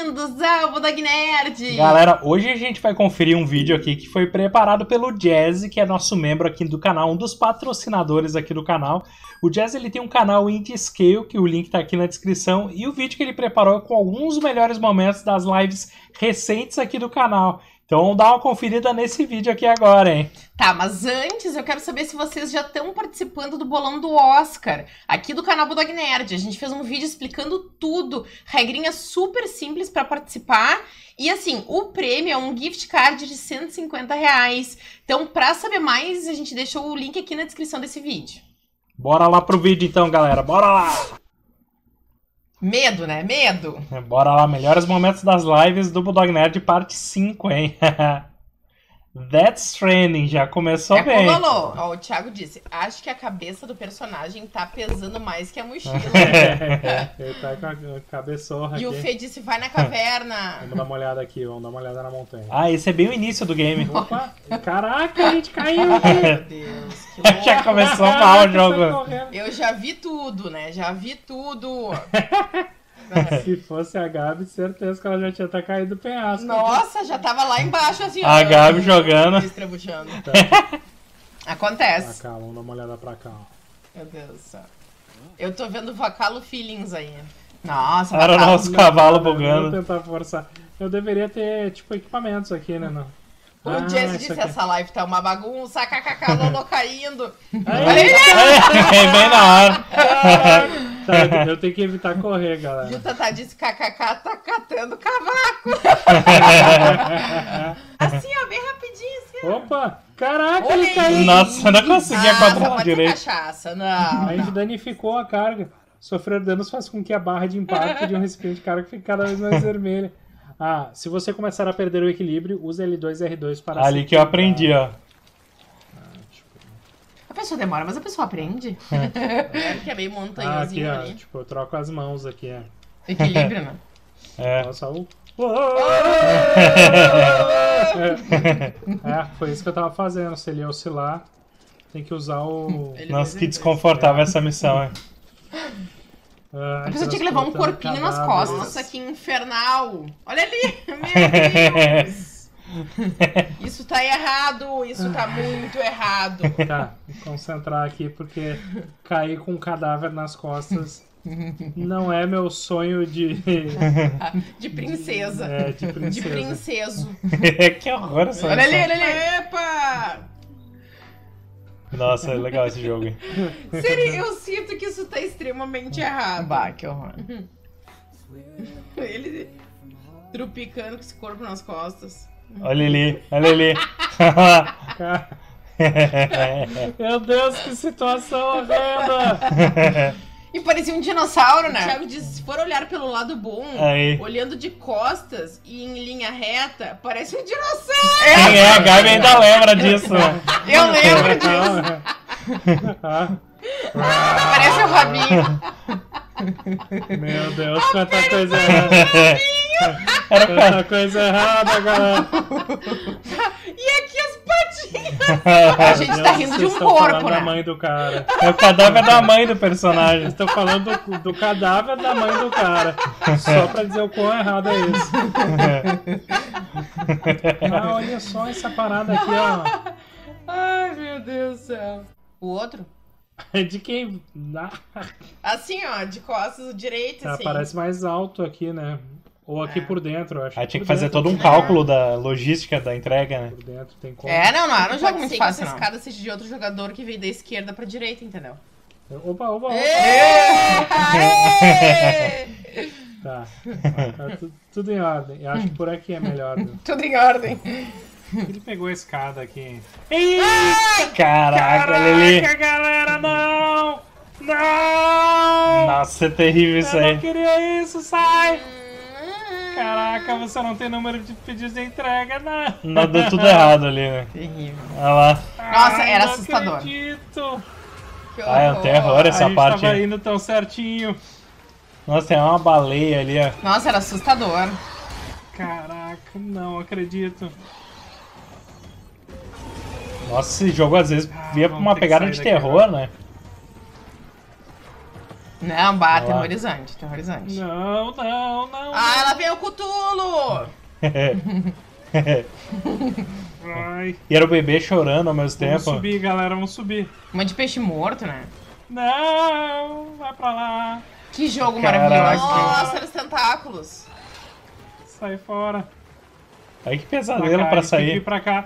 bem-vindos ao Budog Nerd! Galera, hoje a gente vai conferir um vídeo aqui que foi preparado pelo Jazzy, que é nosso membro aqui do canal, um dos patrocinadores aqui do canal. O Jazzy, ele tem um canal Indie Scale, que o link tá aqui na descrição, e o vídeo que ele preparou é com alguns dos melhores momentos das lives recentes aqui do canal. Então vamos dar uma conferida nesse vídeo aqui agora, hein? Tá, mas antes eu quero saber se vocês já estão participando do bolão do Oscar, aqui do canal Budog Nerd. A gente fez um vídeo explicando tudo, regrinhas super simples para participar. E assim, o prêmio é um gift card de R$150. Então, para saber mais, a gente deixou o link aqui na descrição desse vídeo. Bora lá pro vídeo então, galera. Bora lá! Medo, né? Medo! Bora lá, melhores momentos das lives do Budog Nerd, parte 5, hein? That's Trending, já começou bem. Ó, o Thiago disse, acho que a cabeça do personagem tá pesando mais que a mochila. Ele tá com a cabeçorra aqui. E o Fê disse, vai na caverna. Vamos dar uma olhada aqui, vamos dar uma olhada na montanha. Ah, esse é bem o início do game. Opa, caraca, a gente caiu aqui. Meu Deus, que louco. Já começou mal o jogo. Eu já vi tudo, né? Já vi tudo. Se fosse a Gabi, certeza que ela já tinha até caído do penhasco. Nossa, já tava lá embaixo, assim, A Gabi jogando. Estrebuchando. Tá. Acontece. Pra cá, vamos dar uma olhada pra cá. Ó. Meu Deus do céu. Eu tô vendo Vacalo Feelings aí. Nossa, Era o Vacalo. nosso cavalo Vou bugando. tentar forçar. Eu deveria ter, tipo, equipamentos aqui, né? Não. O Jesse isso disse, aqui. essa live tá uma bagunça, kkk, Lolo caindo. Aí, É bem na hora. tá, eu tenho que evitar correr, E galera. o Tatá disse, kkk, tá catando cavaco. Assim, ó, bem rapidinho, assim, ó. Opa, caraca, Olha ele caiu. Nossa, eu não conseguia Nossa, controlar pode ser direito. cachaça, não. A gente danificou a carga. Sofrer danos faz com que a barra de impacto de um recipiente de carga fique cada vez mais vermelha. Ah, se você começar a perder o equilíbrio, use L2 e R2 para Ali se que eu equilibrar. aprendi, ó. A pessoa demora, mas a pessoa aprende. É que é meio Ah, aqui, montanhozinho ó, ali. tipo, eu troco as mãos aqui, ó. Equilíbrio, né? É. Nossa, foi isso que eu tava fazendo. Se ele oscilar, tem que usar o... Nossa, que desconfortável essa missão, hein? A pessoa tinha que levar um corpinho nas costas. Nossa, que infernal! Olha ali! Meu Deus! Isso tá errado! Isso tá muito errado! Tá, vou concentrar aqui porque cair com um cadáver nas costas não é meu sonho de... De princesa. É, de princesa. De princeso. Que horror essa Olha ali, missão. olha ali! Epa! Nossa, é legal esse jogo, hein? Sério, eu sinto que isso tá extremamente errado. Bah, que horror. Ele trupicando com esse corpo nas costas. Olha ali, olha ali. Meu Deus, que situação horrenda! E parecia um dinossauro, né? O Thiago disse, se for olhar pelo lado bom, Aí. olhando de costas e em linha reta, parece um dinossauro! Quem é? A Gabi ainda lembra disso, né? Eu lembro disso! Parece o rabinho. Meu Deus, quanta coisa errada! Quanta coisa errada, galera! E aqui as patinhas! A gente tá rindo de um corpo, falando da né? mãe do cara. É o cadáver da mãe do personagem. Estou falando do cadáver da mãe do cara. Só pra dizer o quão errado é isso. Ah, olha só essa parada aqui, ó. Ai, meu Deus do céu. O outro? É de quem? Assim, ó, de costas, o direito, Tá, assim. parece mais alto aqui, né? Ou aqui por dentro, eu acho. Aí tinha que Por fazer dentro. todo um cálculo da logística da entrega, né? Por dentro tem como. É, não era um jogo Pode muito ser que fácil, essa não. Escada seja de outro jogador que veio da esquerda pra direita, entendeu? Opa, opa, opa. Tá, tá tudo em ordem. Eu acho que por aqui é melhor. Né? Tudo em ordem. Ele pegou a escada aqui. Caraca, olha ali. Caraca, galera, não! Não! Nossa, é terrível isso Eu aí. não queria isso, sai! Caraca, você não tem número de pedidos de entrega, não! Não, deu tudo errado ali, né? Terrível. Olha lá. Nossa, era não assustador. Acredito. Que Ah, é um terror A essa gente parte. tava indo tão certinho. Nossa, tem uma baleia ali, ó. Nossa, era assustador. Caraca, não acredito. Nossa, esse jogo às vezes via pra vamos uma ter que pegada sair de daqui terror, agora. né? Não, bah, Olha lá. aterrorizante, aterrorizante. Não, não, não. Ah, ela veio Vem o Cthulhu! Ai. E era o bebê chorando ao mesmo Vamos tempo. subir, galera, vamos subir. Uma de peixe morto, né? Não, vai pra lá. Que jogo Caraca. maravilhoso. Nossa, olha os tentáculos. Sai fora. Aí que pesadelo pra Tem que vir sair. pra cá.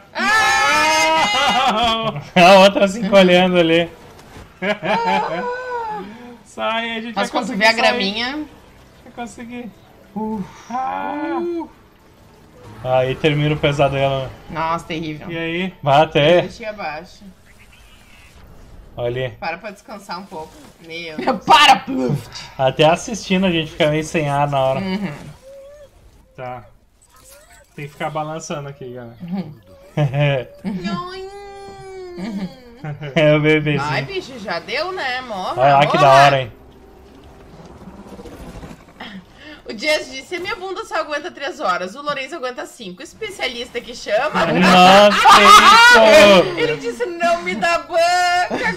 A outra se encolhendo ali. Sai, a gente Mas vai quando tu conseguir vê a sair. graminha... Vai conseguir. Aí termina o pesadelo. Nossa, terrível. E aí? Vai até. Deixa abaixo. Olha ali. Para pra descansar um pouco. Meu Deus. Para! Pluft. Até assistindo a gente fica meio sem ar na hora. Tá. Tem que ficar balançando aqui, galera. É o bebezinho. Ai, bicho, já deu, né? Morra, Olha lá que da hora, hein? O Jazz disse, a minha bunda só aguenta 3 horas, o Lourenço aguenta 5. Especialista que chama. Nossa, isso! Ele disse, não me dá banca.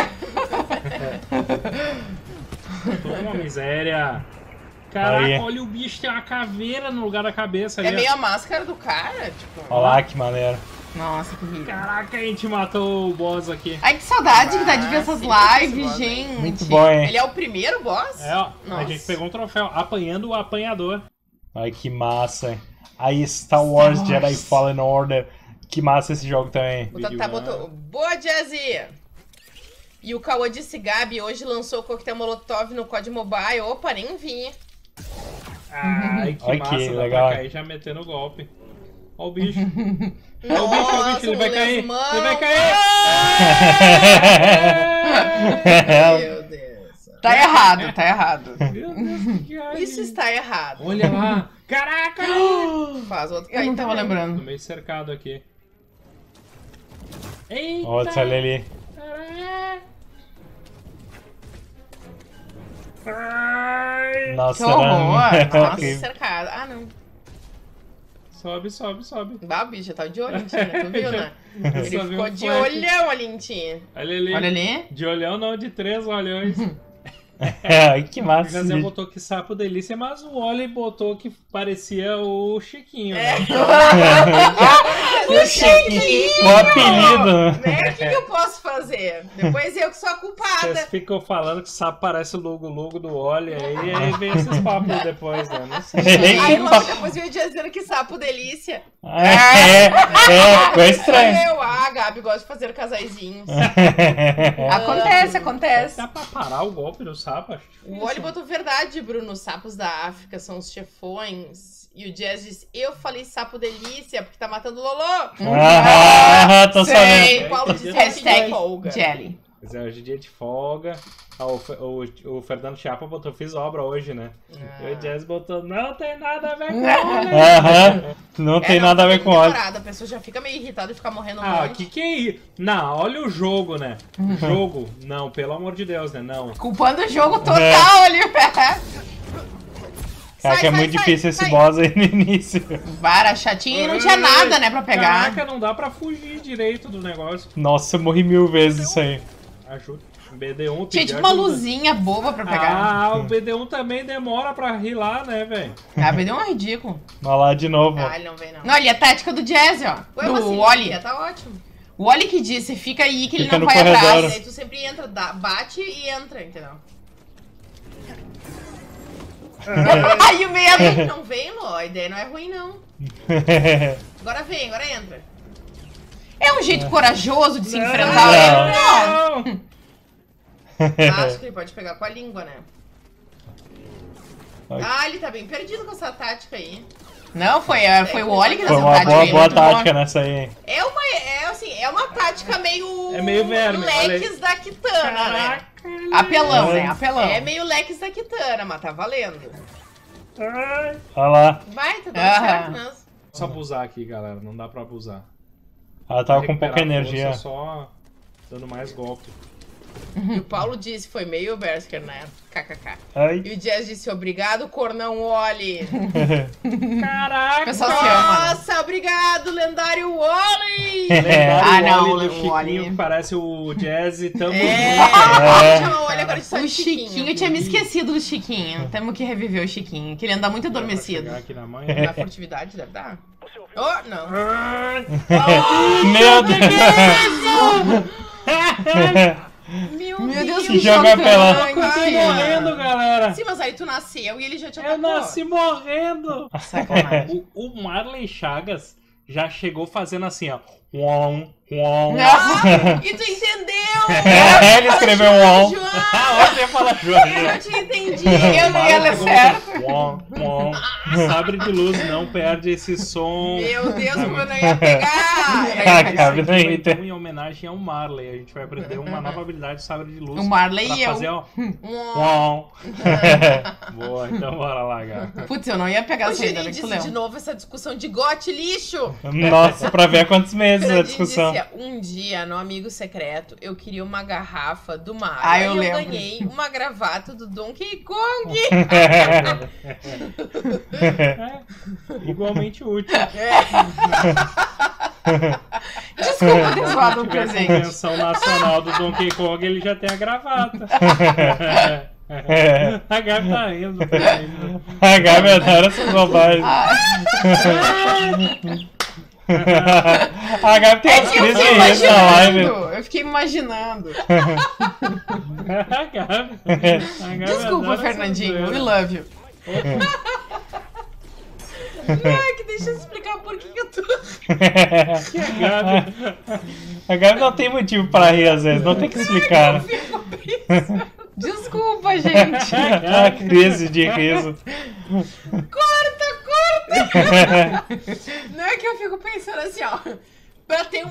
Toma uma miséria. Caraca, Aí. olha o bicho, tem uma caveira no lugar da cabeça ali. É ó. meio a máscara do cara, tipo... Olha lá que maneiro. Nossa, que horrível. Caraca, a gente matou o boss aqui. Ai, que saudade que dá de ver essas sim, lives, gente. Muito bom, hein? Ele é o primeiro boss? É, ó. A Nossa. gente pegou um troféu apanhando o apanhador. Ai, que massa, hein? Aí, Star Wars Wars. Jedi Fallen Order. Que massa esse jogo também. O Tatá botou, boa, Jazzy! E o Cauã disse, Gabi, hoje lançou o coquetel Molotov no COD Mobile. Opa, nem vi. Ai, que Ai, massa, que dá legal. pra cair já metendo o golpe. Ó o bicho. Ó o bicho, ele vai cair. Ele vai cair. Meu Deus. Tá errado, tá errado. Meu Deus, que ai. Isso está errado. Olha lá. Caraca! Faz outro É, que então, aí tava Tô lembrando. meio cercado aqui. Eita! Outro ali. Ai. Nossa, Que horror. era Nossa, horrível. cercado. Ah, não. Sobe, sobe, sobe. Bah, o bicho, já tava de olho em ti, né? Tu viu, né? Ele Só vi ficou um de flash. olhão ali em ti. Olha ali. Olha ali. De olhão não, de 3 olhões. Ai, que O massa. esse Jazé vídeo. botou que sapo delícia, mas o Oli botou que parecia o Chiquinho, É. né? O Chiquinho! O apelido. Né? O que eu posso fazer? Depois eu que sou a culpada. Vocês ficam falando que sapo parece o logo do Oli, aí vem esses papos depois, né? Não sei. Aí logo depois veio dizendo que sapo delícia. Ficou estranho. A Gabi gosta de fazer casaizinhos. Acontece. Dá pra parar o golpe do sapo? Acho difícil. O Oli botou verdade, Bruno. Os sapos da África são os chefões. E o Jazz disse, eu falei sapo delícia, porque tá matando o Lolô. Tô Sei. sabendo. O Paulo disse Hashtag folga. Jelly. Pois é, hoje é dia de folga. Ah, o Fernando Chiapa botou, fiz obra hoje, né? E o Jazz botou, não tem nada a ver com óleo. Não tem nada a ver com óleo. A pessoa já fica meio irritada e fica morrendo um Ah, monte. que é isso? Não, olha o jogo, né? Jogo, não, pelo amor de Deus, né? Não. Culpando o jogo total ali. Cara, que é muito difícil esse boss aí no início. Vara chatinho e não tinha nada, né, pra pegar. Caraca, não dá pra fugir direito do negócio. Nossa, eu morri 1000 vezes isso aí. Ajuda. BD1 Tinha tipo uma luzinha boba pra pegar. Ah, o BD1 também demora pra rilar, né, velho? Ah, me deu um ridículo. Vai lá de novo. Ah, ele não vem, não. Não, ele é tática do Jazz, ó. Do Oli. Tá ótimo. O Oli que disse, fica aí que ele Fica não no vai corredor. atrás. Aí tu sempre entra, bate e entra, entendeu? Aí o medo. Não vem, Ló. A ideia não é ruim, não. Agora vem, agora entra. É um jeito corajoso de se enfrentar ele? Não. Acho que ele pode pegar com a língua, né? Ah, ele tá bem perdido com essa tática aí. Não, foi o Oli que Foi deu uma essa tática. boa tática nessa aí. É uma tática meio... É meio verme, leques da Kitana, né? Apelão, né? Apelão. É meio leques da Kitana, mas tá valendo. Olha lá. Vai, tá dando certo mesmo. Só abusar aqui, galera. Não dá pra abusar. Ela tava com pouca Recuperar energia. força, só dando mais golpe. E o Paulo disse, foi meio Berserker, né? KKK. Ai. E o Jazz disse, obrigado, Cornão Wally. Caraca! O pessoal se ama, né? Nossa, obrigado, lendário Wally! Ah, não, Wally do o Chiquinho, Wally. que parece o Jazz e tamo Chama o Wally agora de só de É. O Chiquinho, eu tinha me esquecido do Chiquinho. Temos que reviver o Chiquinho, que ele anda muito adormecido. Aqui na mãe. Na furtividade deve dar. Oh, não. Meu Deus! Meu Deus, que joga pela- Eu tô morrendo, galera! Sim, mas aí tu nasceu e ele já te Eu atacou. nasci morrendo! Sacanagem. O Marley Chagas já chegou fazendo assim, ó. Uom, uom. Ah, e tu entendeu? Ele escreveu João. um. Ah, você fala Jorge. Eu te entendi, eu não ia ler certo. Uom, uom. Sabre de luz não perde esse som. Meu Deus, como eu não ia pegar. Ah, Isso Gabi, aqui não vai, entendo. então, em homenagem ao Marley. A gente vai aprender uma nova habilidade de sabre de luz. O Marley pra e eu. fazer, ó. Uom. Uom. Boa, então bora lá, Gabi. Putz, eu não ia pegar O essa ainda, Juninho né, que tu disse leu. de novo essa discussão de gote lixo. Nossa, pra ver há quantos meses a Fernandinho discussão. disse, um dia, no Amigo Secreto, eu queria uma garrafa do Mario. Ah, eu e eu lembro. ganhei uma gravata do Donkey Kong. Igualmente útil. Desculpa ter zoado o Se tiver a presente. convenção nacional do Donkey Kong, ele já tem a gravata. A Gabi tá rindo. A Gabi adora essas bobagens. A Gabi tem É as que eu crises fiquei de riso na live. imaginando. Eu fiquei imaginando. A Gabi Desculpa, adora Fernandinho. essas We zoeiras. love you. Ai, que deixa eu explicar por que eu tô... Gabi. A Gabi não tem motivo pra rir às vezes, não tem que explicar. Né? Desculpa, gente. A crise de riso. Corta! Não é que eu fico pensando assim, ó. Pra ter um...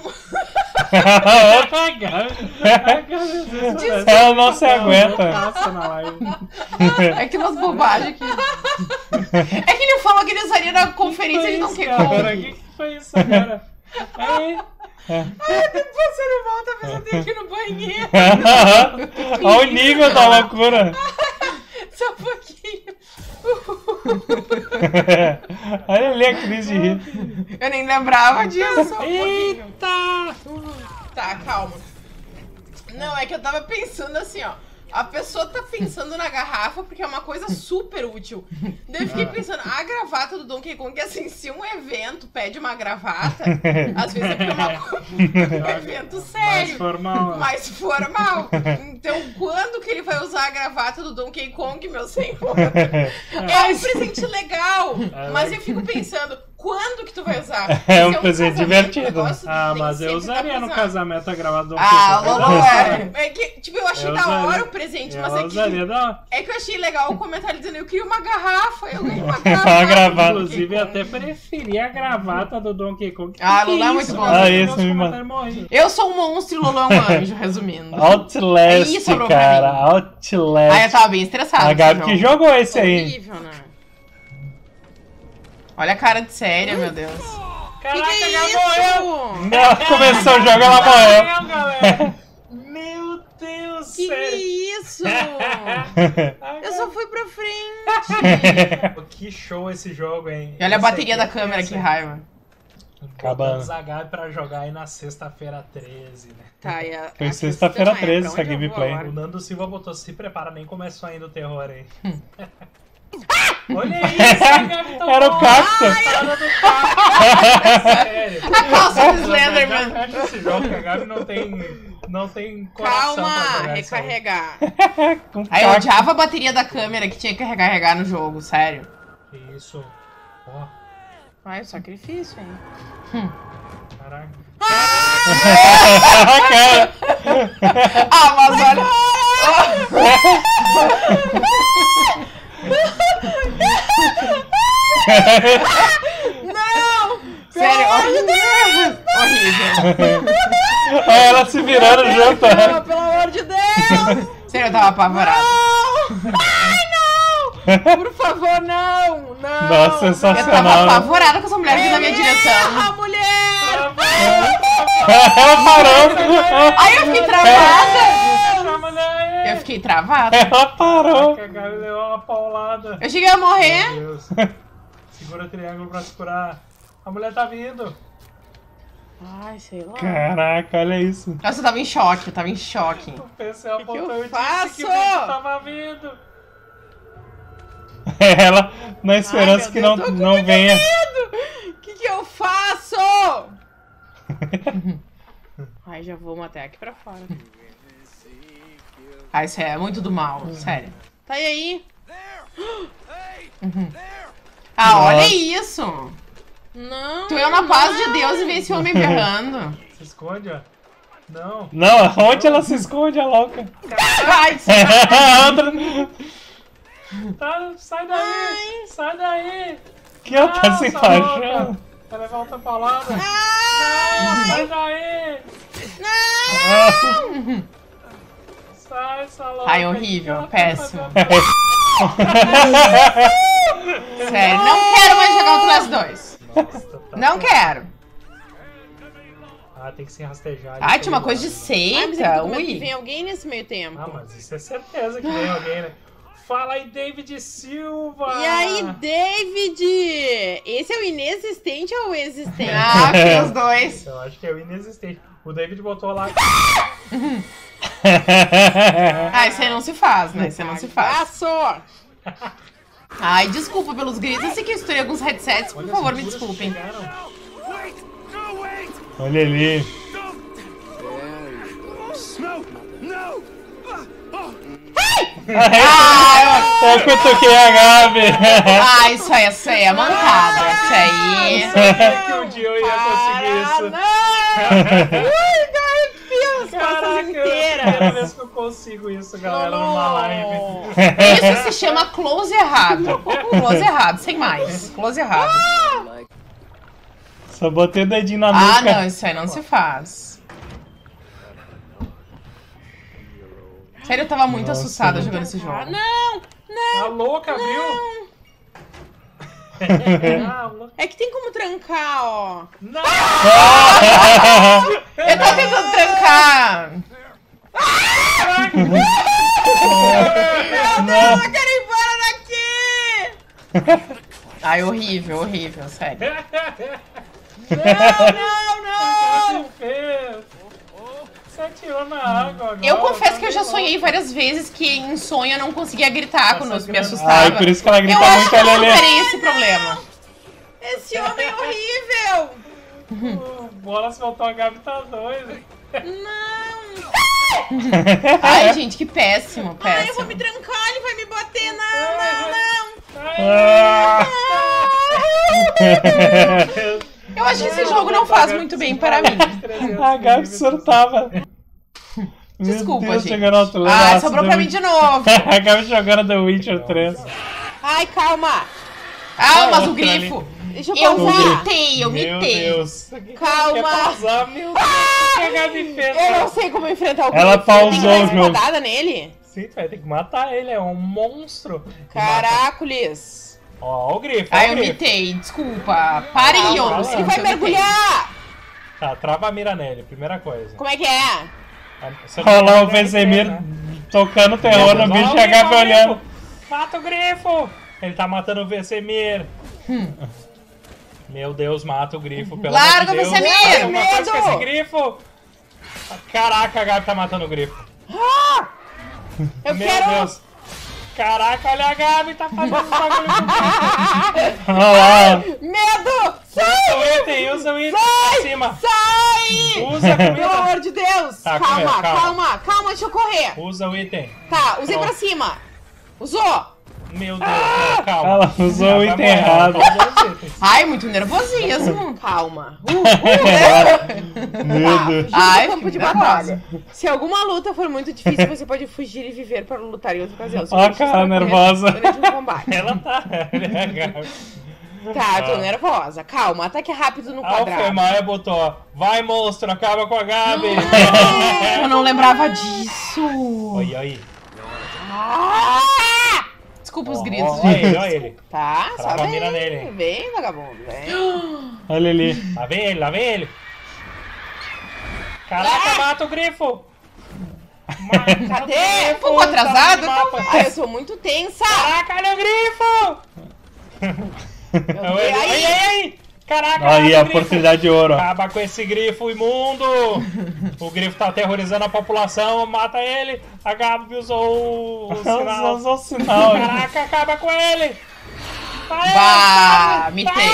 A Gabi. Ela não se aguenta. Passa na live. É que umas bobagens aqui. É que ele falou que ele usaria na conferência de Donkey Cara, o Kong. que foi isso agora? Aí, Depois você não volta, mas eu tenho que ir no banheiro. Olha o nível da loucura. Só um pouquinho. Olha ali a crise de riso. Eu nem lembrava disso. eita! Tá, calma. Não, é que eu tava pensando assim, ó. A pessoa tá pensando na garrafa porque é uma coisa super útil. Daí eu fiquei pensando, a gravata do Donkey Kong, assim, se um evento pede uma gravata, às vezes é porque é um evento Mais sério. formal. Mais formal. Então, quando que ele vai usar a gravata do Donkey Kong, meu senhor? É um presente legal. Mas eu fico pensando, quando que tu vai usar? É um Se presente casamento, divertido. o negócio Ah, tem mas que eu sempre usaria dar no pra usar. casamento a gravata do Ah, Donkey Kong. Lolo é. É que, tipo, eu achei Eu da usaria. hora o presente, mas Eu é que, usaria da... é que eu achei legal o comentário dizendo eu queria uma garrafa, eu ganhei uma garrafa. Uma gravata. Inclusive, eu até preferia a gravata do Donkey Kong. Ah, Que Lolo é isso, muito bom. cara? Ah, Meus isso me comentários morrem. Eu sou um monstro e o Lolo é um anjo, resumindo. Outlast, Aí sobrou pra cara. mim. Outlast. Aí eu tava bem estressada. A Gabi com que esse jogo. jogou esse aí. Horrível, né? Olha a cara de séria, meu Deus. Caraca, Que já isso? morreu! Não, começou o jogo, ela morreu. Galera! Meu Deus, Que sério! isso? Eu só fui pra frente. Que show esse jogo, hein? E olha a Esse bateria aqui da câmera, esse que raiva. Acabando. Botamos a Gabi pra jogar aí na sexta-feira 13, né? Tá, Foi sexta-feira questão 13 pra essa onde eu vou gameplay. agora? O Nando Silva botou, se prepara, nem começou ainda o terror, hein? Olha isso, a Gabi tá Era o cacto. Parada do cacto. Sério. A calça do Slenderman. Fecha esse jogo que a Gabi não tem coração pra Calma, jogar isso aí. recarregar. Com Aí eu cacto. odiava a bateria da câmera que tinha que carregar no jogo, sério. Que isso? Ó, Ai, o sacrifício, hein? caraca. Cara. Ah, mas olha. Sério, horrível. Olha ela se virando junto. Pelo amor de Deus! Sério, eu tava apavorada. Por favor, não! Não! Nossa, Eu tava sensacional. apavorada com essa mulher vindo na minha direção. A mulher! Ela parou. Aí eu fiquei travada. fiquei travada. Ela parou. A Gabi deu uma paulada. Eu cheguei a morrer. Meu Deus. Segura o triângulo pra se curar. A mulher tá vindo. Ai, sei lá. Caraca, olha isso. Nossa, eu tava em choque, eu tava em choque. O PC apontou eu e disse faço? que o bicho tava vindo. Ela, na esperança Ai, que meu não, Deus, tô com não muito venha. O que eu faço? Ai, já vou até aqui pra fora. Ah, isso é muito do mal, sério. Tá e aí? Ah, olha Nossa. isso. Não. Tu é na paz de Deus e vê esse homem berrando. Se esconde, ó. Não. Não, onde ela se esconde, a louca? Ai, Outra. Tá, sai daí. Sai daí. Que ela tá se sua louca. encaixando. Vai levar outra paulada. Não, sai daí. Sai, sua louca. Ai, horrível, O que ela tá péssimo. fazendo? Sério, não quero mais jogar o Class 2. Nossa, tá Não quero. Ah, tem que se rastejar. Ai, tinha uma coisa de Ai, mas eu tô seita, com medo que ui. vem alguém nesse meio tempo. Ah, mas isso é certeza que vem alguém, né? Fala aí, David Silva! E aí, David? Esse é o inexistente ou o existente? Ah, tem os dois. Eu acho que é o inexistente. O David botou lá. Ah, isso aí não se faz, né? Isso aí não se faz. Passo! Ai, desculpa pelos gritos. Eu sei que eu estourei alguns headsets, por Olha favor, as me figuras que desculpem. chegaram. Olha ali. Ah, Eu cutuquei a Gabi. ah, isso aí é mancada. Isso aí. Sabia que um dia eu ia conseguir isso. Não! Ui, arrepio as Caraca, costas é a primeira inteiras. vez que eu consigo isso, galera, numa live. Isso se chama close errado. Close errado, sem mais. Close errado. Só botei o dedinho na Ah, nuca. não, isso aí não se faz. Sério, eu tava muito Nossa, assustada não. jogando esse jogo. Ah, não! Tá louca, viu? Ah, louca. É que tem como trancar, ó. Não! Eu tô tentando trancar. Eu quero ir embora daqui! Ai, horrível, horrível, sério. Não! Você fez? Você atirou na água agora. Eu confesso que eu já tá sonhei várias vezes que em sonho eu não conseguia gritar quando eu me Ai, assustava. por isso que ela grita Eu acho muito, que eu olha ali. superei esse problema. Esse homem é horrível! O Bolas voltou, a Gabi tá doida. Não! Ai, gente, que péssimo, Ai, eu vou me péssimo. trancar, ele vai me bater. Não! Ah. Eu acho que esse jogo não faz muito bem para mim. A Gabi surtava. Desculpa, Meu Deus, gente. chegando ao outro lado. Ah, Nossa, sobrou The pra mim de novo. A Gabi jogando The Witcher 3. Ai, calma! Ah, mas o outra ali. grifo. Deixa eu Eu pausar. mitei, eu Meu mitei. Deus. Calma. Quer pausar, meu Deus. O que a Gabi fez? Eu não sei como enfrentar o Ela grifo. Tem que pausou dar o jogo. espadada nele? Sim, tu vai ter que matar ele, é um monstro. Caracoles. Ó, o grifo. ó Ai, o eu grifo. mitei, desculpa. Pare, Calma, eu não calma. sei Ele o vai que eu mitei. mergulhar. Tá, trava a mira nele, primeira coisa. Como é que é? Olha lá o Vesemir tocando terror no bicho e a Gabi olhando. Mata o grifo! Ele tá matando o Vesemir. Meu Deus, mata o grifo, pelo Larga amor de o Deus. Vesemir! Faz alguma coisa com Medo! esse grifo! Caraca, a Gabi tá matando o grifo. Eu Meu quero... Deus. Caraca, olha a Gabi, tá fazendo um bagulho com o Olha lá. Medo! Usa o item, usa o item pra cima. Sai! Usa a Pelo comida. amor de Deus! Tá, calma, comida, calma. calma, deixa eu correr. Usa o item. Tá, usei Pronto. pra cima. Usou? Meu Deus, não, calma. Ela usou o Vai item morrer, ela errado. usou os itens. Ai, muito nervosismo. Calma. Meu Tá, Deus. fugindo Ai, do campo de fiquei nervosa. batalha. Se alguma luta for muito difícil, você pode fugir e viver para lutar em outra ocasião. Ó a cara nervosa. Durante um combate. Ela tá. Olha a Gabi. Tá, eu tô nervosa. Calma, ataque rápido no quadrado. Alfemaia botou, vai monstro, acaba com a Gabi. Eu não lembrava disso. Olha aí. Ah! Desculpa os Ó, gritos, ó gente. ele, olha ele. Tá, só Trava a vem. mira nele. Vem, vagabundo, vem. Olha ali. Lá vem ele, lá vem ele. Caraca, mata o grifo. Cadê? Um pouco atrasado? Ah, eu sou muito tensa. Caraca, olha o grifo! Ai! Caraca, Aí, olha a o grifo. oportunidade de ouro. Ó. Acaba com esse grifo imundo! O grifo tá aterrorizando a população, mata ele! A Gabi usou o sinal. Usou o sinal. Caraca, acaba com ele! Vai, Bah, mitei.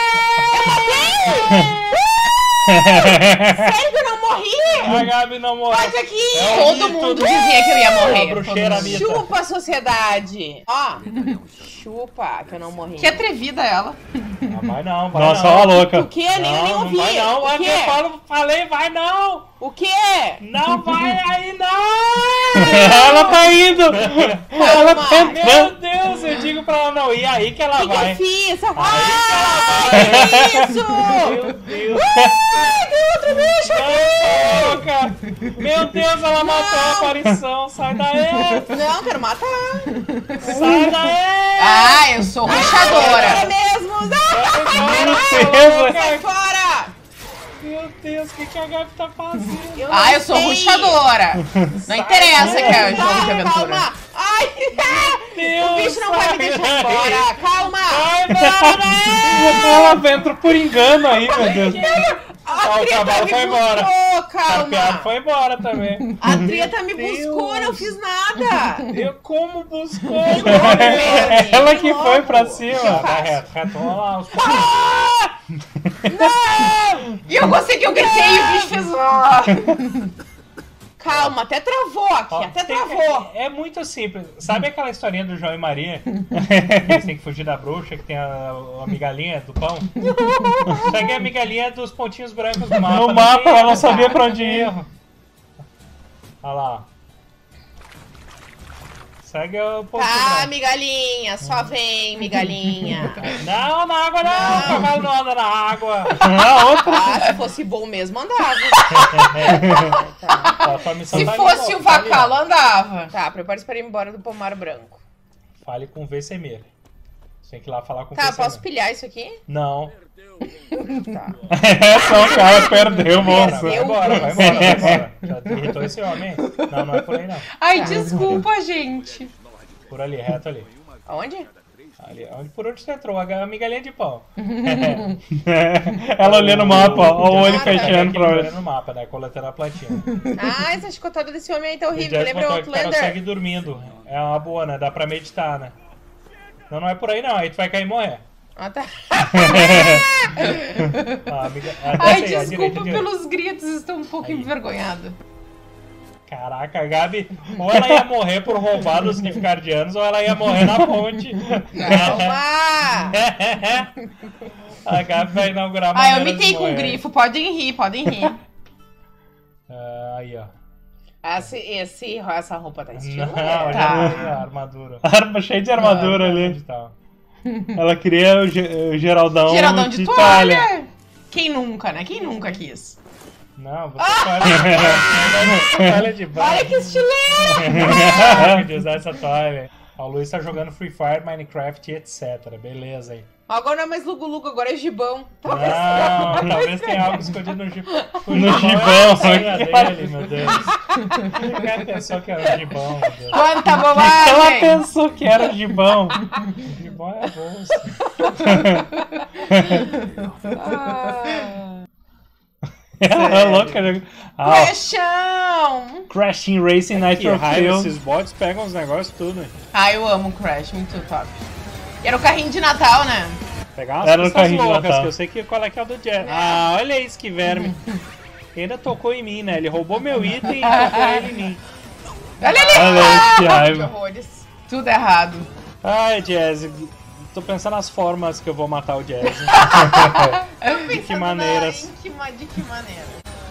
Sério que eu não morri? A Gabi não morreu. Pode aqui. É o Todo mito mundo do- dizia que eu ia morrer. A bruxeira Todo mundo. mita. Chupa, sociedade. Ó, chupa que eu não morri. Que atrevida ela. Ah, vai não, vai Nossa, não. ó a louca. O quê? Nem Não, ouvi. não vai não. O Antes quê? eu falei, vai não! O quê? Não vai aí não! Ela tá indo! Ela tá Meu entrando! Deus, eu digo pra ela não ir, aí que ela O que vai. eu fiz? Aí Que isso? Meu Deus! Tem outro bicho aqui. Não, louca! Meu Deus, ela matou a aparição! Sai daí! Não, quero matar. Sai daí! Ah, eu sou É ruxadora. mesmo. Sai fora. Meu Deus, o que a Gabi tá fazendo? Ah, eu sou sei. ruxadora. Não interessa que é jogo de aventura. Calma. Ai, Deus, o bicho não vai me sai deixar daí. fora. Calma. Ai, para! Ela entra por engano aí, meu Deus. A o Treta cavalo me foi embora. buscou, A piada calma. foi embora também. A Treta me Deus. buscou, eu não fiz nada. Eu como buscou? Ela que foi pra cima. Vai reto, reto, olha lá os E eu gostei que eu gritei e o bicho fez. Calma, até travou aqui, Ó, até tem travou. que- É muito simples. Sabe aquela historinha do João e Maria? Eles têm que fugir da bruxa, que tem a migalhinha do pão. Segue a migalhinha dos pontinhos brancos do mapa. No não mapa, tem ela não erro, sabia cara, pra não onde tem ir. erro. Olha lá. Segue o pontinho Tá, branco. migalhinha, só vem, migalhinha. Não, na água não! O cavalo não anda na água! A outra. Ah, se fosse bom mesmo, andava. Ó, tua missão Se tá ali, fosse ó, o tá ali, ó. Vacalo, andava. Tá, prepare-se para ir embora do pomar branco. Fale com o Vesemir. Você tem que ir lá falar com o Tá, Vesemir. posso pilhar isso aqui? Não. Tá. Só o cara perdeu, moça. Vai embora, vai embora, vai embora. Já irritou esse homem? Não, não é por aí não. Ai, desculpa, gente. Por ali, reto ali. Aonde? Ali, por onde você entrou? A migalhinha de pão. Ela olhando o mapa, ó, o olho Ah, tá. fechando pra olhando ver. no mapa, né? Coletando a plantinha. Ah, essa chicotada desse homem aí tá O horrível. Jazz Lembra o contou que o cara Outlander? segue dormindo. É uma boa, né? Dá pra meditar, né? Não, não é por aí não. Aí tu vai cair e morrer. Ah, tá. Ah, amiga, Ai, desce aí, à desculpa direita. pelos gritos, estou um pouco Aí. envergonhada. Caraca, a Gabi, ou ela ia morrer por roubar dos Nilfgaardianos, ou ela ia morrer na ponte. Calma! A Gabi vai inaugurar uma Ah, eu mitei com o grifo, podem rir, podem rir. Aí, ó. Essa roupa tá Não, estilosa. já Tá. tem a armadura. Arma cheia de armadura ali. Tá. Ela queria o Geraldão, Geraldão de toalha. Quem nunca, né? Quem nunca quis? Não, você pode. Toalha de banho. Olha que estileiro! De usar essa toalha. Ó, o Luiz tá jogando Free Fire, Minecraft e etc. Beleza aí. Agora não é mais lugo-lugo, agora é gibão. Não, talvez tenha algo escondido no gibão. No gibão, É a senha dele, meu Deus. Quem pensou que era o gibão, meu Deus? Quanta Ela bobagem! pensou que era o gibão. O gibão é a bolsa. Ela é louca. né? Ah, Crashão! Crashing Racing Nitro Fuel. bots pegam os negócios tudo. Ah, eu amo o Crash, muito top. Era o carrinho de Natal, né? Pegar umas Era no pistas carrinho de loucas, Natal. que eu sei que qual é que é o do Jazz. Ah, olha isso que verme. Ele ainda tocou em mim, né? Ele roubou meu item e tocou ele em mim. Olha ali! Olha aí, que Que raiva. horrores. Tudo errado. Ai, Jazz, tô pensando nas formas que eu vou matar o Jazz. De que maneiras. De que maneira?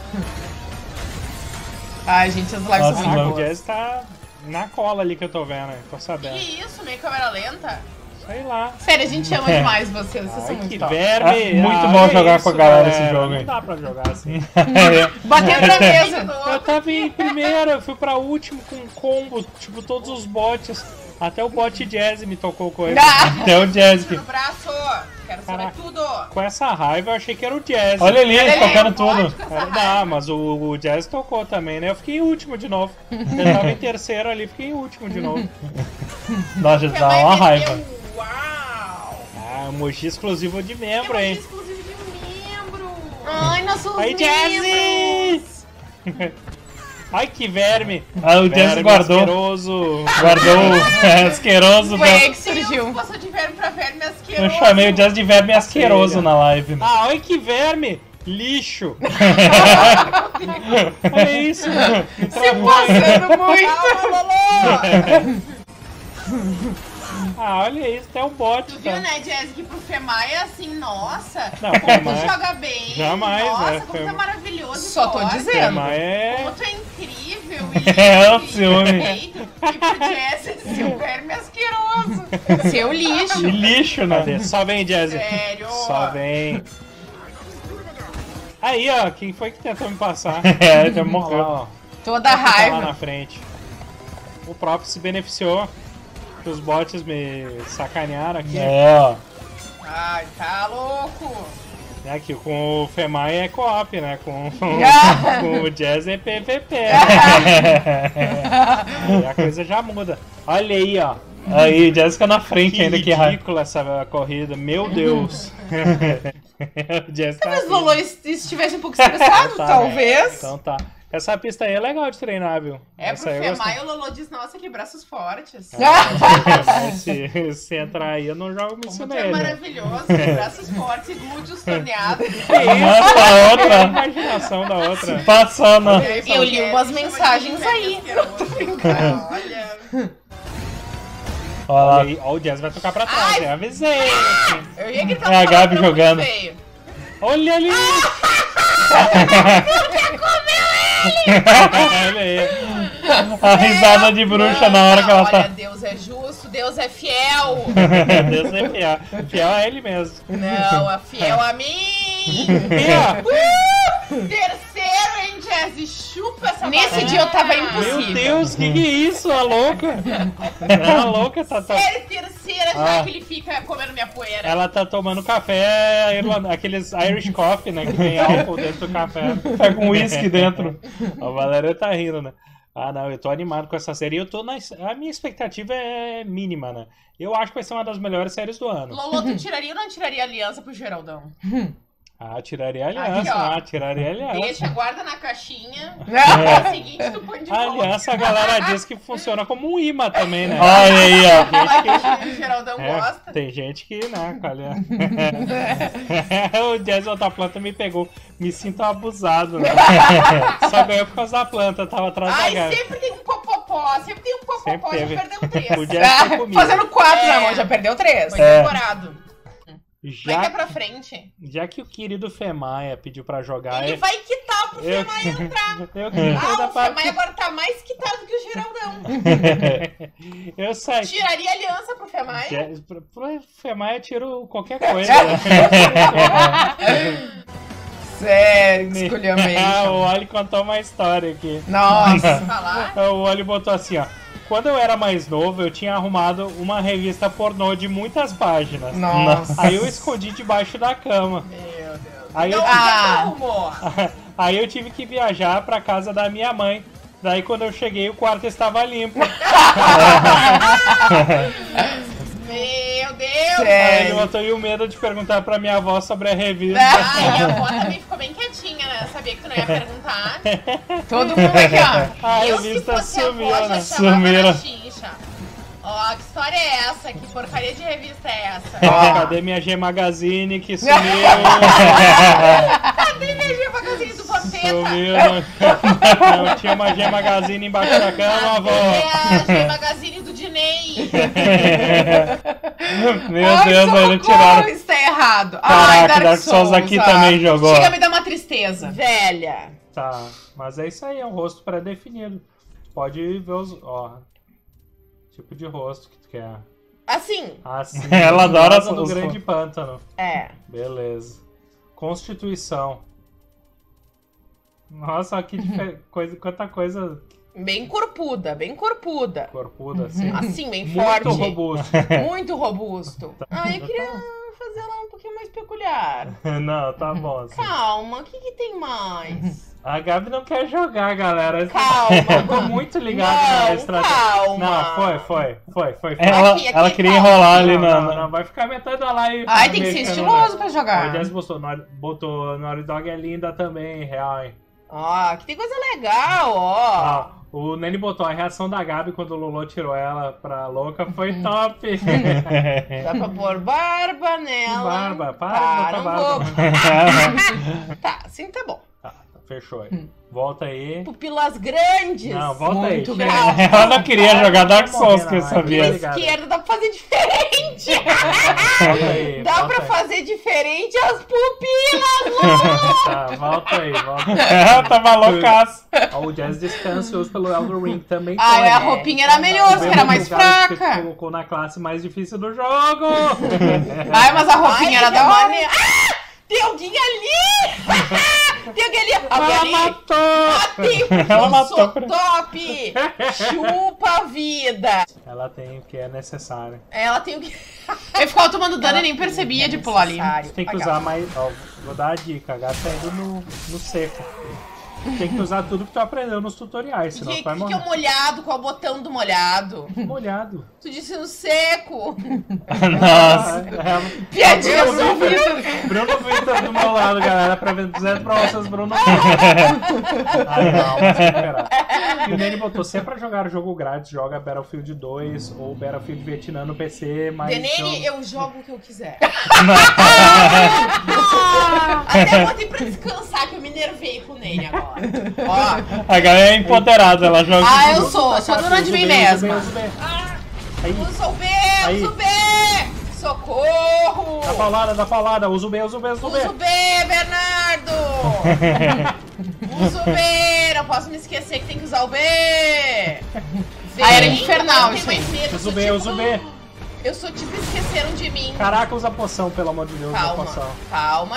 Ai, gente, as lives Nossa, são Ah, muito o boas. Jazz tá na cola ali que eu tô vendo, tô sabendo. Que isso? Meio câmera lenta? Sei lá. Sério, a gente ama demais vocês. Vocês são muito Que top. verme! É muito bom olha jogar com a galera esse jogo, Não hein? dá pra jogar assim. Batendo na mesa. Eu tava em primeiro, eu fui pra último com um combo, tipo, todos os bots. Até o bot Jazz me tocou com ele. Até o Jazz. No braço. Quero saber Caraca. tudo. Com essa raiva eu achei que era o Jazz. Olha ali, tocando pode tudo. com essa Não, raiva. mas o Jazz tocou também, né? Eu fiquei em último de novo. Eu tava em terceiro ali, fiquei em último de novo. Nossa, Você dá vai uma meter raiva. um Uau. Ah, emoji exclusivo de membro, Emoji hein? exclusivo de membro. Ai, nossos Aí, membros. Jazzy! Ai, que verme! Ah, o Jazz Verme guardou. asqueroso. Guardou asqueroso. Foi aí Né? que surgiu. Passou de verme pra verme Eu asqueroso. chamei o Jazz de verme asqueroso Filha. na live. Né? Ah, ai, que verme! Lixo! Olha isso! Se passando muito. Calma, Lolo. Ah, olha isso, até um bot. Tu viu, Tá? né, Jazzy, que pro Femai é assim, nossa, Não, como Femai- tu joga bem. Jamais, nossa, né, como tu Femai- é maravilhoso. e Só tô forte, dizendo. Mas é. Como tu é incrível É, o e ciúme. perfeito. E pro Jazzy, seu verme asqueroso. Seu lixo. E lixo, né? Cadê? Só vem, Jazzy. Sério. Só vem. Aí, ó, quem foi que tentou me passar? É, já Olha lá, morreu. ó. Toda Tá lá raiva. na frente. O próprio se beneficiou. Que os bots me sacanearam aqui. É, ó. Ai, tá louco. Né, que com o Femai é co-op, né? Com o Jazz é PVP. E a coisa já muda. Olha aí, ó. Aí, Jazz fica na frente Que ainda, que raiva. ridícula essa corrida. Meu Deus. O Jazz tá Talvez o rindo. Lolo estivesse um pouco estressado, Tá, talvez. Então tá. Essa pista aí é legal de treinar, viu? É Essa pro aí eu gostei. Femai, o Lolo diz, nossa, que braços fortes. Mas se entrar aí, eu não jogo muito Como tu nele. é maravilhoso, que braços fortes e glúteos torneados. Nossa, a A outra. imaginação da outra. Passando. Eu li umas mensagens aí. Olha, Olha lá. Olha aí, ó, o Jazz vai tocar pra trás, Ai. eu avisei. eu ia gritar É a um Gabi palavrão muito jogando. feio. Olha ali! Olha aí. A risada de bruxa na hora que ela Olha, tá. Deus é justo, Deus é fiel. Deus é fiel. Fiel a ele mesmo. Não, é fiel a mim. Terceiro, hein, Jazzy? Chupa essa Nesse banana. dia eu tava Meu impossível. Deus, que é isso? A louca? A louca tá. Sério, terceira já Ah. que ele fica comendo minha poeira. Ela tá tomando café irlandês, aqueles Irish Coffee, né? Que tem álcool dentro do café. Tá com uísque dentro. A Valéria tá rindo, né? Ah, não, eu tô animado com essa série. A minha expectativa é mínima, né? Eu acho que vai ser uma das melhores séries do ano. Lolo, tu tiraria ou não tiraria aliança pro Geraldão? Ah, tiraria aliança, Aqui, ó. tiraria aliança. Deixa, guarda na caixinha. No seguinte, tu põe de A volta. aliança, a galera diz que funciona como um imã também, né? Olha aí, ó. Vai que o Geraldão É, gosta. tem gente que, né, olha. O Jazz da planta me pegou. Me sinto abusado, né? Só ganhou por causa da planta, tava atrás da Ai, gata. sempre tem um popopó, sempre tem um popopó, Sempre já teve. perdeu O três. Jazz tá comigo. Fazendo 4, É. né, amor? Já perdeu 3. Foi É. decorado. Vai que é pra frente. Já que o querido Femaia pediu pra jogar, Ele vai quitar pro eu, Femai entrar. eu queria Ah, da o Femai agora tá mais quitado que o Geraldão. Eu saí. Tiraria aliança pro Femai? Pro Femaia eu tiro qualquer coisa, né? Sério, que escolhemos Ah, o Oli contou uma história aqui. Nossa. Falar? O Oli botou assim, ó. Quando eu era mais novo, eu tinha arrumado uma revista pornô de muitas páginas. Nossa. Aí eu escondi debaixo da cama. Meu Deus. Aí eu, Então, Ah. arrumou. aí eu tive que viajar pra casa da minha mãe. Daí quando eu cheguei, o quarto estava limpo. Meu Deus. Aí Sério. ele botou aí o medo de perguntar pra minha avó sobre a revista. Ah, e a avó também ficou bem quietinha, né? Eu sabia que tu não ia perguntar. Todo mundo aqui, ó. A Eu, se revista fosse a sumiu, avó, já né? chamava Sumiram. na chincha. Ó, que história é essa? Que porcaria de revista é essa? Ó, cadê minha G Magazine que sumiu? Cadê minha G Magazine do Vampeta? Sumiu. Não tinha uma G Magazine embaixo da cama, avó. Cadê a G Magazine do Dinei? Meu Ai, Deus, socorro, aí tiraram. Isso tá errado. Ai, Caraca, Dark Souls aqui ah. também jogou. Chega a me dar uma tristeza. Velha. Tá, mas é isso aí, é um rosto pré-definido. Tu pode ver os. Ó. Tipo de rosto que tu quer. Assim, Assim, Ela adora Rosa do os- Grande Pântano. é. Beleza. Constituição. Nossa, que coisa, quanta coisa Bem corpuda, bem corpuda. corpuda, assim. Assim, bem Muito forte. robusto. Muito robusto. Ah, eu queria fazer ela um pouquinho mais peculiar. Não, tá bom. Assim. Calma, o que tem mais? A Gabi não quer jogar, galera. Calma. Eu tô muito ligado na Não, estratégia. calma. Não, foi. Ela, Aqui, ela queria calma. enrolar ali Não, vai ficar metade da live. Ai, tem que ser estiloso pra O jogar. Jazz botou Naughty Dog é linda também, real, hein? Ó, aqui tem coisa legal, ó. Ah, o Nene botou a reação da Gabi quando o Lolo tirou ela pra louca foi top. Dá pra pôr barba nela. Barba, para de Tá, botar não barba. vou. Tá, assim tá bom. Tá, fechou aí. Volta aí. Pupilas grandes. Não, volta Muito aí. grande. Ela não queria jogar Dark Souls, que eu Morrendo, sabia. vai. Pupila esquerda dá pra fazer diferente. Volta aí. Dá volta pra aí. fazer diferente as pupilas. Tá, volta aí. Ela tava loucaço. Ó, o Jazz descansioso pelo Elden Ring também. Ah, foi. a roupinha era melhor, que era mais Lugar que fraca. colocou na classe mais difícil do jogo. Ai, mas a roupinha era que da hora. maneiro. Ah, tem alguém ali. Tem alguém ali. Alguém Ela ali. matou. Matei porque Ela eu matou sou pra- top. Chupa a vida. Ela tem o que é necessário. Ela tem o que... Eu ficava tomando dano e nem percebia de pular ali. Você tem que usar mais. Ó, vou dar a dica. A gata tá indo no seco. Tem que usar tudo que tu aprendeu nos tutoriais, O senão que, tu vai que é o morrer. molhado? Qual é o botão do molhado? Molhado. Tu disse no seco. Nossa. Piadinha Bruno sua vida. Bruno Vitor do meu lado, galera. Dizendo pra vocês, Bruno Vitor. Ai, não, vou esperar. E o Nene botou, se é pra jogar o jogo grátis, joga Battlefield 2 ou Battlefield Vietnã no PC, mas... Denene, eu jogo o que eu quiser. Até botei pra descansar, que eu me nervei com o Nene agora. Ó, A galera é empoderada, ela joga. Ah, eu sou dona de mim mesma. Aí, usa o B, Aí. usa o B. Socorro. dá paulada, usa o B. Usa o B, Bernardo. Usa o B, não posso me esquecer que tem que usar o B. Ah, era Vem, infernal eu isso tenho aí. mais medo, eu Usa sou o B, usa o B. Eu sou tipo esqueceram de mim. Caraca, usa a poção, pelo amor de Deus, usa a Calma, poção. calma.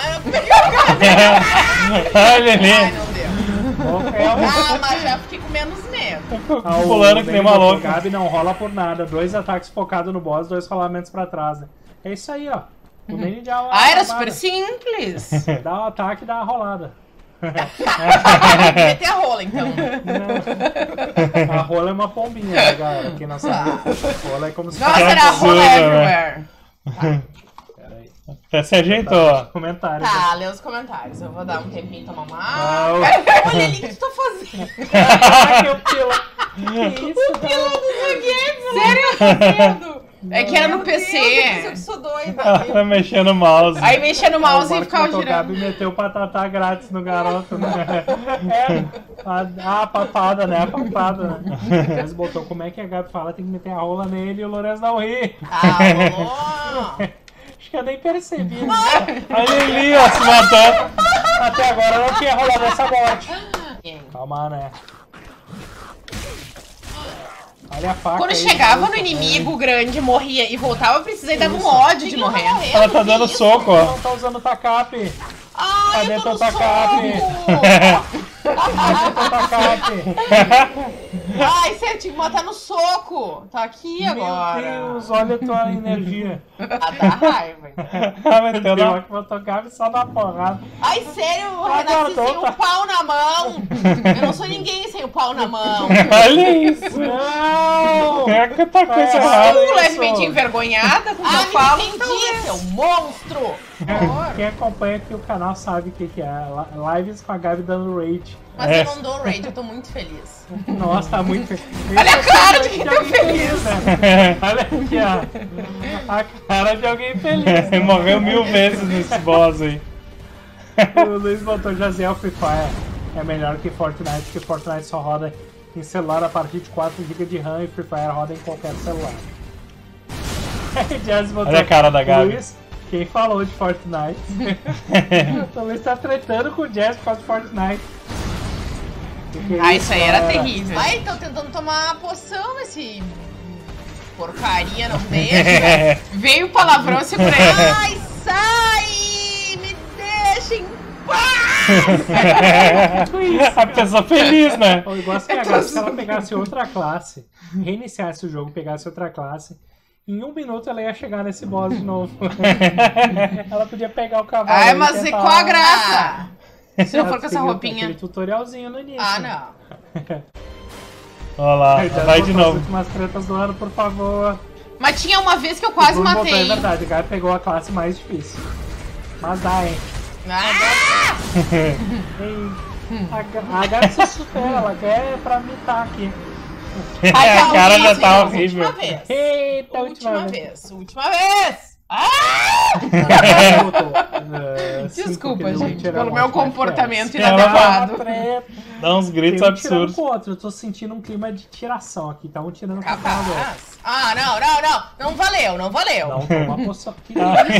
Olha ali. Ai, não deu. Calma, já fiquei com menos medo. Pulando que nem uma louca. Gabi não rola por nada. 2 ataques focados no boss, 2 rolamentos pra trás, né? É isso aí, ó. O Nene dá uma Ah, era rolada. super simples. Dá um ataque e dá uma rolada. Meter a rola, então. A rola é uma pombinha, né, galera? Quem não sabe. A rola é como se Nossa, fosse... era absurdo, rola né? everywhere. Peraí. Até se ajeitou, ó. Comentário. Tá, lê os comentários. Eu vou dar um tempinho, tomar uma Ah, água. o- Olha ali o que tu tá fazendo. Caraca, eu pila. Sério? É que era no Meu Deus, eu PC. que sou doida. Ela tá mexendo o mouse. Aí mexia no mouse O e Marcos ficava botou, girando. Gabi meteu patatá grátis no garoto, né? A papada, né? A papada, né? Eles botou como é que a Gabi fala, tem que meter a rola nele e o Lourenço não ri. Ah, rolou. Acho que eu nem percebi. Olha ali, ó, se matando. Até agora eu não tinha rolado essa morte. Calma, né? Olha a faca. Quando aí, chegava no puta. inimigo grande, morria e voltava, eu precisei dar um ódio de morrer. Ela tá dando soco, ó. Não tá usando tacape. Ai, Cadê eu tô teu no tacape? soco. Cadê teu tacape? Ai, você tinha que matar no soco. Tá aqui agora. Meu Deus, olha a tua energia. Ah, dá raiva. então. Ah, meteu Pior na... que botou Gabi só na porrada. Ai, sério, Agora Renato, tô, sem o tá. pau na mão. Eu não sou ninguém sem o pau na mão. Olha isso. Não! É que tá coisa É. errada. Um levemente envergonhada, como Ah, eu falo. me entendi, seu monstro. Quem acompanha aqui o canal sabe o que é. Lives com a Gabi dando raid. Mas É. eu não dou raid, eu tô muito feliz. Nossa, tá muito feliz. Olha a cara de quem tá alguém feliz. né? Olha aqui, ó. A cara de alguém feliz. Morreu 1000 vezes nesse boss aí. O Luiz botou Jaziel Free Fire. É melhor que Fortnite, porque Fortnite só roda em celular a partir de 4 GB de RAM e Free Fire roda em qualquer celular. Jazz botou, Olha a cara da Gabi. Luiz, quem falou de Fortnite? O Luiz tá tretando com o Jazz por causa de Fortnite. Que Ah, isso aí era galera? terrível. Ai, tô tentando tomar poção esse porcaria, não deixa. Veio o palavrão, eu segurei. Ai, sai! Me deixa em paz! A pessoa feliz, né? Eu gosto que agora, se ela pegasse outra classe, reiniciasse o jogo, pegasse outra classe, em 1 minuto ela ia chegar nesse boss de novo. Ela podia pegar o cavalo. Ai, mas e qual a graça? Se não for com essa Aquele roupinha. tutorialzinho no início. Ah, não. Olha lá, vai de As novo. últimas tretas do ano, por favor. Mas tinha uma vez que eu quase O Bruno botou, matei. É verdade, o cara pegou a classe mais difícil. Mas dá, hein? Ah! Ei, a Gabi se supera, ela quer pra mitar aqui. Ai, tá A cara já horrível, tá última horrível. vez. Eita, Última vez. Desculpa, Desculpa, gente, pelo meu comportamento Ela inadequado. Dá uns gritos Tem um tirando absurdos. com o outro, eu tô sentindo um clima de tiração aqui, tá um tirando com o outro. Capaz. Ah, não. Não valeu. Não, toma uma poção aqui.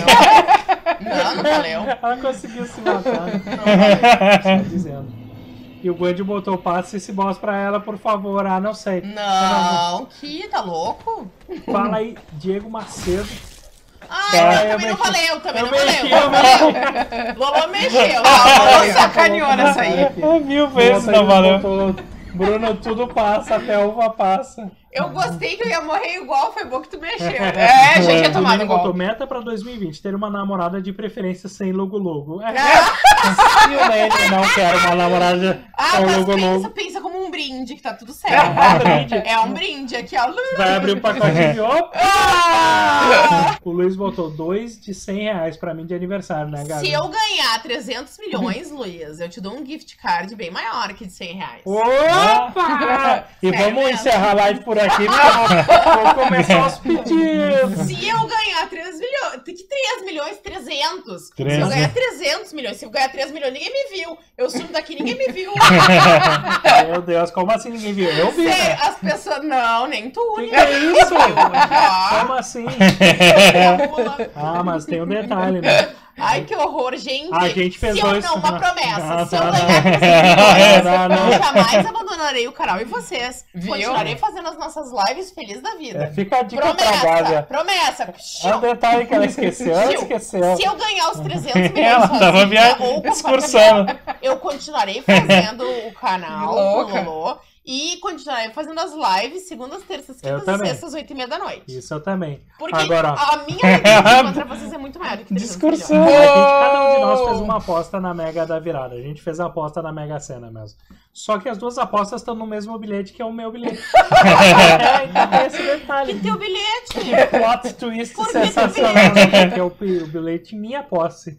Não valeu. Ela conseguiu se matar, né? Só dizendo. E o Gwen botou passe esse boss pra ela, por favor. Ah, não sei. Não, que tá louco? Fala aí, Diego Macedo. Ah, eu também não mexi. valeu, também Eu não valeu. mexi, Não valeu. Lolo mexeu. Lolo sacaneou nessa aí. É 1000 vezes Bota aí, não valeu. botou, Bruno, tudo passa, até a uva passa. Eu gostei que eu ia morrer igual, foi bom que tu mexeu. É, já tinha O tomado Bruno um botou golpe. meta pra 2020, ter uma namorada de preferência sem logo-logo. E o Nene não quer uma namorada Ah, com mas logo-logo. pensa como um brinde, que tá tudo certo. É um brinde aqui, ó. Vai abrir um pacotinho de opa! Ah! O Luiz botou 2 de R$100 pra mim de aniversário, né, Gabi? Se eu ganhar 300 milhões, Luiz, eu te dou um gift card bem maior que de R$100. Opa! E Sério vamos mesmo? encerrar a live por aqui, porque Vou começar os pedidos! Se eu ganhar 3 milhões, que 3 milhões? 300. Se 300. eu ganhar 300 milhões, se eu ganhar 3 milhões, ninguém me viu. Eu sumo daqui, ninguém me viu. Meu Deus, como assim ninguém viu? Eu vi, Sério, né? as pessoas, não, nem tu. Que ninguém é isso? viu. Ó, Como assim? pula. Ah, mas tem um detalhe, né? Ai, que horror, gente. A gente fez se eu, dois- não, uma promessa. Não, Se eu não, ganhar 300 não, milhões, não. eu jamais abandonarei o canal e vocês. Viu? Continuarei fazendo as nossas lives feliz da vida. fica a dica pra Gávea. Promessa. É um detalhe que ela esqueceu, ela esqueceu. Se eu ganhar os 300 milhões Ela tava sozinha, ou excursando. eu continuarei fazendo o canal Louca. do Lolo e continuarei fazendo as lives segundas, terças, Eu quintas e também. sextas, 8h30 da noite. Isso eu também. Porque Agora, ó. a minha alegria contra vocês é muito maior do que 300 Discursão. milhões. Cada um de nós fez uma aposta na Mega da Virada. A gente fez a aposta na Mega Sena mesmo. Só que as duas apostas estão no mesmo bilhete, que é o meu bilhete. Então tem esse detalhe. E teu bilhete? Que plot twist Por que sensacional, né? Porque é o bilhete minha posse.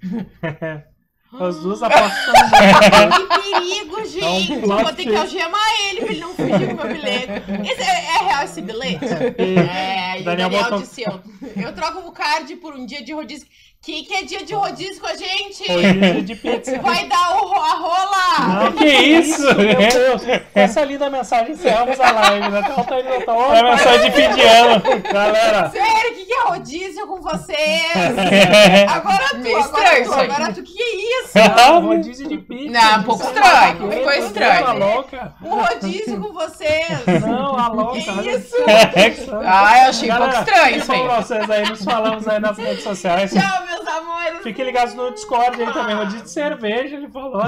As duas apostas estão no mesmo bilhete. Que perigo, gente! plot Vou ter que twist. algemar ele pra ele não fugir com o meu bilhete. É real esse bilhete? É, e o Daniel Daniel botou- disse eu troco o card por um dia de rodízio. Que é dia de rodízio com a gente? Rodízio de pizza. Vai dar a rola! Não, Que isso? Meu Deus. Com essa linda mensagem encerramos a live. Né? Então, tá indo, tá, ó, É mensagem de fim de ano. galera. Sério, o que é rodízio com vocês? Agora Meio estranho isso aqui. agora tu, que é isso? Rodízio de pizza. Não, um pouco estranho, ficou estranho. Tá louca? Um rodízio com vocês? Não, a louca. Que olha isso? só. Ah, eu achei um pouco Galera, estranho isso então aí. vocês aí, nos falamos aí nas redes sociais. Tchau, meus amores. Fiquem ligados no Discord aí também, rodízio de cerveja, ele falou.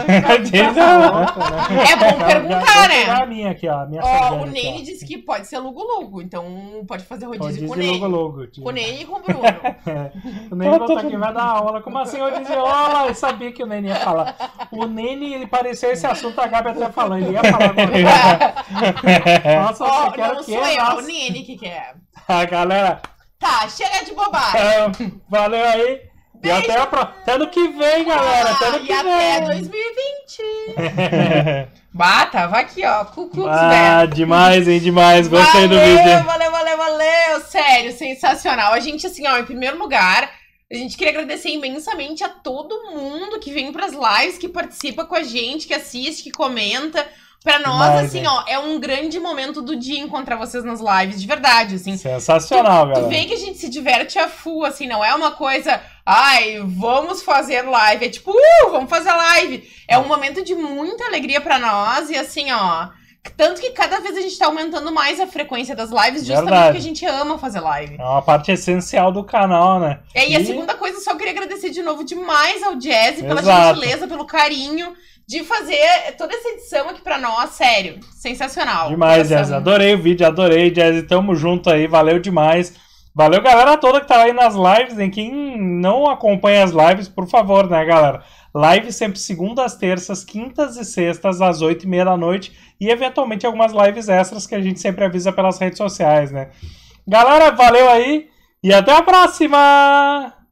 É bom perguntar, né? A minha aqui, ó. A minha Ó, cerveja o aqui, Nene ó. disse que pode ser lugo-lugo, então pode fazer rodízio, Rodízio com o de Nene. logo-logo. Com o Nene e com o Bruno. O Nene voltou aqui, vai dar aula. Como assim rodízio? Olha, eu sabia que o Nene ia falar. O Nene, ele pareceu esse assunto, a Gabi até falou. Ele ia falar agora. Nossa, Ó, você quer não o quê? sou eu, é o Nossa. Nene que quer. Ah, galera, Tá, chega de bobagem. valeu aí. E Beijo. até ano que vem, galera. Até ano e que até vem. 2020. Bah, tava aqui, ó. Cucux, Ah, velho. demais, hein? Demais. Gostei do vídeo. Valeu. Sério, sensacional. A gente, assim, ó, em primeiro lugar, a gente queria agradecer imensamente a todo mundo que vem pras lives, que participa com a gente, que assiste, que comenta. Pra nós, Demais, assim, hein? ó, é um grande momento do dia encontrar vocês nas lives, de verdade, assim. Sensacional, Tu galera. vê que a gente se diverte a full, assim, não é uma coisa, ai, vamos fazer live. É tipo, vamos fazer live. É um momento de muita alegria pra nós e, assim, ó, Tanto que cada vez a gente tá aumentando mais a frequência das lives, justamente Verdade. porque a gente ama fazer live. É uma parte essencial do canal, né? E a segunda coisa, eu só queria agradecer de novo demais ao Jazzy pela Exato. gentileza, pelo carinho de fazer toda essa edição aqui pra nós. Sério, sensacional. Demais, Coração. Jazzy. Adorei o vídeo, adorei, Jazzy. Tamo junto aí, valeu demais. Valeu, galera toda que tá aí nas lives, hein? Quem não acompanha as lives, por favor, né, galera? Live sempre segundas, terças, quintas e sextas, às 8h30 da noite. E, eventualmente, algumas lives extras que a gente sempre avisa pelas redes sociais, né? Galera, valeu aí e até a próxima!